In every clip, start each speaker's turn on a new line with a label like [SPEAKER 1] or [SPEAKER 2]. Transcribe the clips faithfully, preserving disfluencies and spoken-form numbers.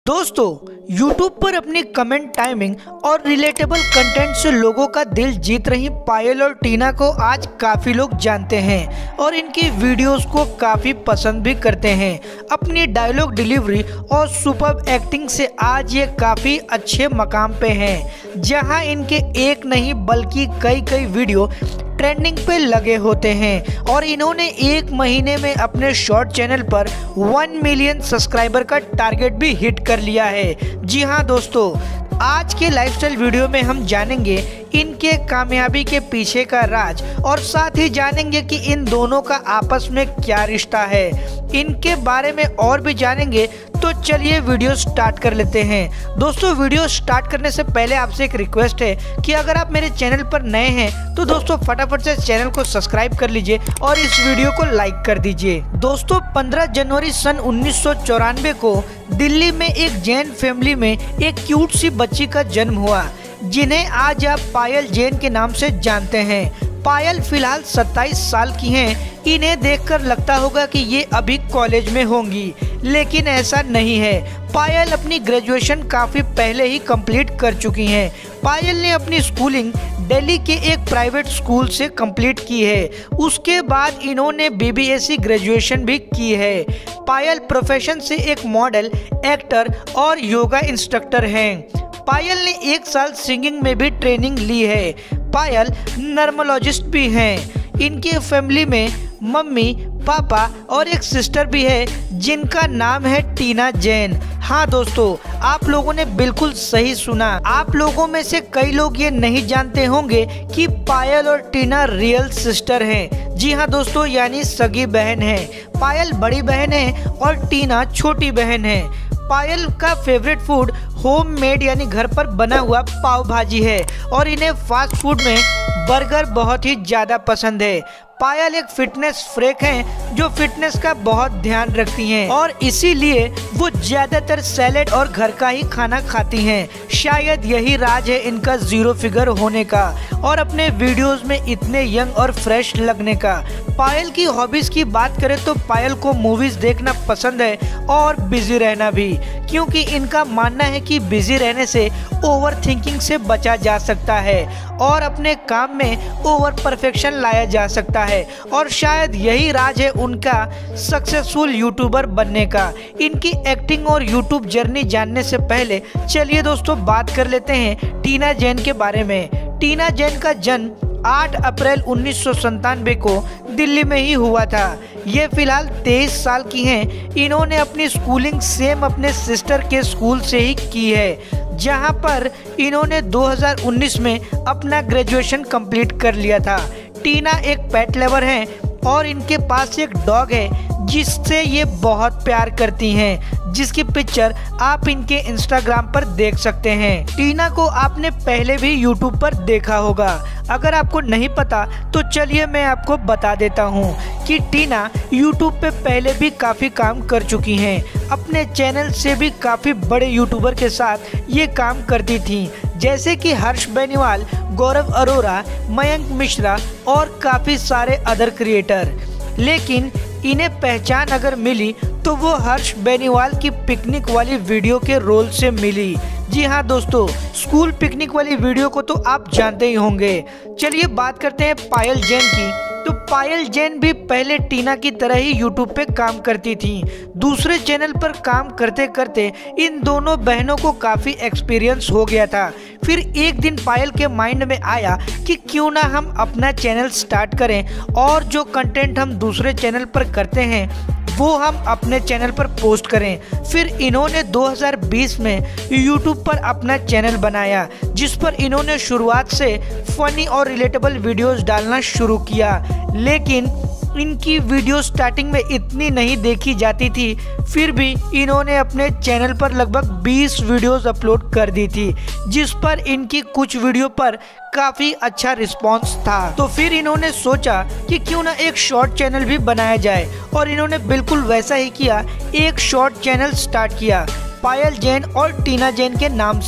[SPEAKER 1] दोस्तों YouTube पर अपनी कमेंट टाइमिंग और रिलेटेबल कंटेंट से लोगों का दिल जीत रही पायल और टीना को आज काफ़ी लोग जानते हैं और इनकी वीडियोस को काफ़ी पसंद भी करते हैं। अपनी डायलॉग डिलीवरी और सुपर्ब एक्टिंग से आज ये काफ़ी अच्छे मकाम पे हैं, जहां इनके एक नहीं बल्कि कई कई वीडियो ट्रेंडिंग पे लगे होते हैं और इन्होंने एक महीने में अपने शॉर्ट चैनल पर वन मिलियन सब्सक्राइबर का टारगेट भी हिट कर लिया है। जी हाँ दोस्तों, आज के लाइफस्टाइल वीडियो में हम जानेंगे इनके कामयाबी के पीछे का राज और साथ ही जानेंगे कि इन दोनों का आपस में क्या रिश्ता है। इनके बारे में और भी जानेंगे, तो चलिए वीडियो स्टार्ट कर लेते हैं। दोस्तों वीडियो स्टार्ट करने से पहले आपसे एक रिक्वेस्ट है कि अगर आप मेरे चैनल पर नए हैं तो दोस्तों फटाफट से चैनल को सब्सक्राइब कर लीजिए और इस वीडियो को लाइक कर दीजिए। दोस्तों पंद्रह जनवरी सन उन्नीस सौ चौरानवे को दिल्ली में एक जैन फैमिली में एक क्यूट सी बच्ची का जन्म हुआ, जिन्हें आज आप पायल जैन के नाम से जानते हैं। पायल फिलहाल सत्ताईस साल की हैं। इन्हें देखकर लगता होगा कि ये अभी कॉलेज में होंगी, लेकिन ऐसा नहीं है। पायल अपनी ग्रेजुएशन काफ़ी पहले ही कंप्लीट कर चुकी हैं। पायल ने अपनी स्कूलिंग दिल्ली के एक प्राइवेट स्कूल से कंप्लीट की है। उसके बाद इन्होंने B B S C graduation भी की है। पायल प्रोफेशन से एक मॉडल, एक्टर और योगा इंस्ट्रक्टर हैं। पायल ने एक साल सिंगिंग में भी ट्रेनिंग ली है। पायल नर्मोलॉजिस्ट भी हैं। इनके फैमिली में मम्मी, पापा और एक सिस्टर भी है, जिनका नाम है टीना जैन। हाँ दोस्तों, आप लोगों ने बिल्कुल सही सुना। आप लोगों में से कई लोग ये नहीं जानते होंगे कि पायल और टीना रियल सिस्टर हैं। जी हाँ दोस्तों, यानी सगी बहन है। पायल बड़ी बहन है और टीना छोटी बहन है। पायल का फेवरेट फूड होम मेड यानी घर पर बना हुआ पाव भाजी है और इन्हें फास्ट फूड में बर्गर बहुत ही ज़्यादा पसंद है। पायल एक फिटनेस फ्रीक हैं जो फिटनेस का बहुत ध्यान रखती हैं और इसीलिए वो ज़्यादातर सैलेड और घर का ही खाना खाती हैं। शायद यही राज है इनका जीरो फिगर होने का और अपने वीडियोस में इतने यंग और फ्रेश लगने का। पायल की हॉबीज़ की बात करें तो पायल को मूवीज़ देखना पसंद है और बिजी रहना भी, क्योंकि इनका मानना है कि बिजी रहने से ओवर थिंकिंग से बचा जा सकता है और अपने काम में ओवर परफेक्शन लाया जा सकता है और शायद यही राज है उनका सक्सेसफुल यूट्यूबर बनने का। इनकी एक्टिंग और यूट्यूब जर्नी जानने से पहले चलिए दोस्तों बात कर लेते हैं टीना जैन के बारे में। टीना जैन का जन्म आठ अप्रैल उन्नीस सौ संतानवे को दिल्ली में ही हुआ था। ये फिलहाल तेईस साल की हैं। इन्होंने अपनी स्कूलिंग सेम अपने सिस्टर के स्कूल से ही की है, जहां पर इन्होंने दो हज़ार उन्नीस में अपना ग्रेजुएशन कंप्लीट कर लिया था। टीना एक पेट लवर हैं और इनके पास एक डॉग है जिससे ये बहुत प्यार करती हैं, जिसकी पिक्चर आप इनके इंस्टाग्राम पर देख सकते हैं। टीना को आपने पहले भी यूट्यूब पर देखा होगा। अगर आपको नहीं पता तो चलिए मैं आपको बता देता हूँ कि टीना यूट्यूब पे पहले भी काफ़ी काम कर चुकी हैं। अपने चैनल से भी काफ़ी बड़े यूट्यूबर के साथ ये काम करती थी, जैसे कि हर्ष बेनीवाल, गौरव अरोरा, मयंक मिश्रा और काफ़ी सारे अदर क्रिएटर। लेकिन इन्हें पहचान अगर मिली तो वो हर्ष बेनीवाल की पिकनिक वाली वीडियो के रोल से मिली। जी हाँ दोस्तों, स्कूल पिकनिक वाली वीडियो को तो आप जानते ही होंगे। चलिए बात करते हैं पायल जैन की। तो पायल जैन भी पहले टीना की तरह ही यूट्यूब पे काम करती थी। दूसरे चैनल पर काम करते करते इन दोनों बहनों को काफ़ी एक्सपीरियंस हो गया था। फिर एक दिन पायल के माइंड में आया कि क्यों ना हम अपना चैनल स्टार्ट करें और जो कंटेंट हम दूसरे चैनल पर करते हैं वो हम अपने चैनल पर पोस्ट करें। फिर इन्होंने दो हज़ार बीस में यूट्यूब पर अपना चैनल बनाया, जिस पर इन्होंने शुरुआत से फनी और रिलेटेबल वीडियोस डालना शुरू किया। लेकिन इनकी वीडियो स्टार्टिंग में इतनी नहीं देखी जाती थी, फिर भी इन्होंने अपने चैनल पर लगभग बीस वीडियोस अपलोड कर दी थी, जिस पर इनकी कुछ वीडियो पर काफ़ी अच्छा रिस्पांस था। तो फिर इन्होंने सोचा कि क्यों ना एक शॉर्ट चैनल भी बनाया जाए और इन्होंने बिल्कुल वैसा ही किया। एक शॉर्ट चैनल स्टार्ट किया पायल जैन और टीना जैन के नाम से,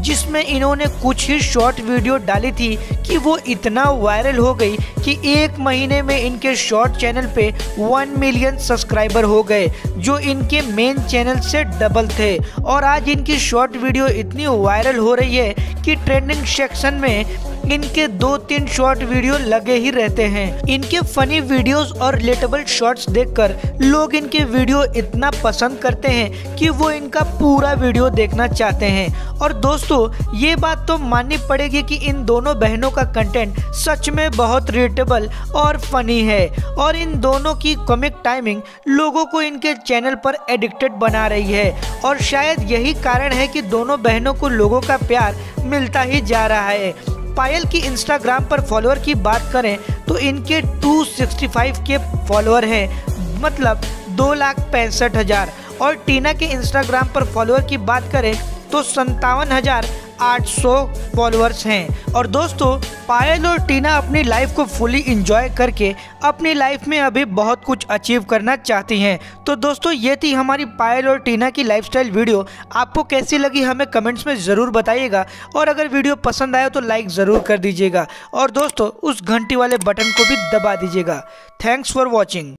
[SPEAKER 1] जिसमें इन्होंने कुछ ही शॉर्ट वीडियो डाली थी कि वो इतना वायरल हो गई कि एक महीने में इनके शॉर्ट चैनल पे वन मिलियन सब्सक्राइबर हो गए, जो इनके मेन चैनल से डबल थे। और आज इनकी शॉर्ट वीडियो इतनी वायरल हो रही है कि ट्रेंडिंग सेक्शन में इनके दो तीन शॉर्ट वीडियो लगे ही रहते हैं। इनके फनी वीडियोस और रिलेटेबल शॉर्ट्स देखकर लोग इनके वीडियो इतना पसंद करते हैं कि वो इनका पूरा वीडियो देखना चाहते हैं। और दोस्तों ये बात तो माननी पड़ेगी कि इन दोनों बहनों का कंटेंट सच में बहुत रिलेटेबल और फनी है, और इन दोनों की कॉमिक टाइमिंग लोगों को इनके चैनल पर एडिक्टेड बना रही है। और शायद यही कारण है कि दोनों बहनों को लोगों का प्यार मिलता ही जा रहा है। पायल की इंस्टाग्राम पर फॉलोअर की बात करें तो इनके दो सौ पैंसठ के फॉलोअर हैं, मतलब दो लाख पैंसठ हजार। और टीना के इंस्टाग्राम पर फॉलोअर की बात करें तो संतावन हजार आठ सौ फॉलोअर्स हैं। और दोस्तों पायल और टीना अपनी लाइफ को फुली एंजॉय करके अपनी लाइफ में अभी बहुत कुछ अचीव करना चाहती हैं। तो दोस्तों ये थी हमारी पायल और टीना की लाइफस्टाइल वीडियो। आपको कैसी लगी हमें कमेंट्स में ज़रूर बताइएगा, और अगर वीडियो पसंद आया तो लाइक ज़रूर कर दीजिएगा, और दोस्तों उस घंटी वाले बटन को भी दबा दीजिएगा। Thanks for watching.